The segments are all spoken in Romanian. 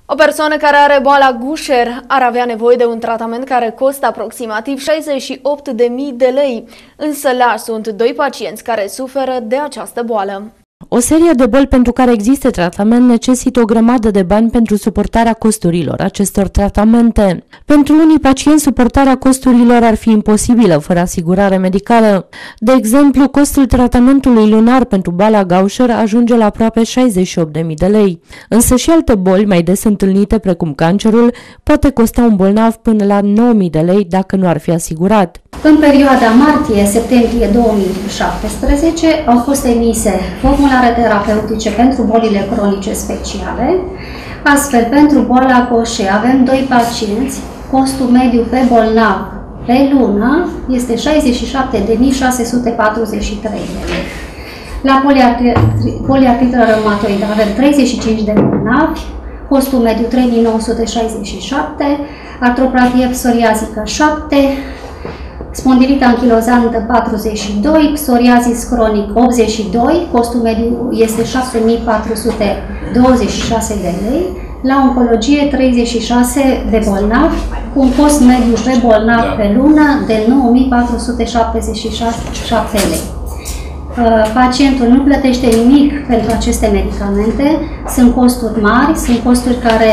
O persoană care are boala Gaucher ar avea nevoie de un tratament care costă aproximativ 68.000 de lei, însă la sunt doi pacienți care suferă de această boală. O serie de boli pentru care există tratament necesită o grămadă de bani pentru suportarea costurilor acestor tratamente. Pentru unii pacienți, suportarea costurilor ar fi imposibilă fără asigurare medicală. De exemplu, costul tratamentului lunar pentru boala Gaucher ajunge la aproape 68.000 de lei. Însă și alte boli mai des întâlnite, precum cancerul, poate costa un bolnav până la 9.000 de lei dacă nu ar fi asigurat. În perioada martie-septembrie 2017 au fost emise formulare terapeutice pentru bolile cronice speciale. Astfel, pentru boala Gaucher avem doi pacienți, costul mediu pe bolnav pe lună este 67.643 de lei. La poliartrită reumatoidă avem 35 de bolnavi, costul mediu 3.967, artroplatie psoriazică 7, spondilită anchilozantă 42, psoriazis cronic 82, costul mediu este 6.426 de lei, la oncologie 36 de bolnavi, cu un cost mediu pe bolnav pe lună de 9.477 lei. Pacientul nu plătește nimic pentru aceste medicamente, sunt costuri mari, sunt costuri care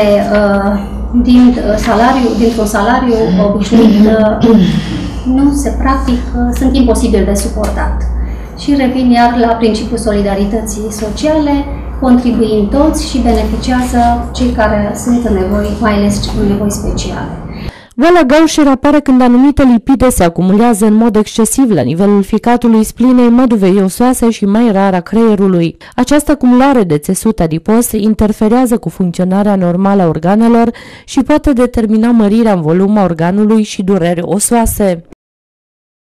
dintr-un salariu obișnuit nu se practic, sunt imposibil de suportat. Și revin iar la principiul solidarității sociale, contribuind toți și beneficiază cei care sunt în nevoi, mai ales în nevoi speciale. Boala Gaucher apare când anumite lipide se acumulează în mod excesiv la nivelul ficatului splinei măduvei osoase și mai rar a creierului. Această acumulare de țesut adipos interferează cu funcționarea normală a organelor și poate determina mărirea în volum a organului și dureri osoase.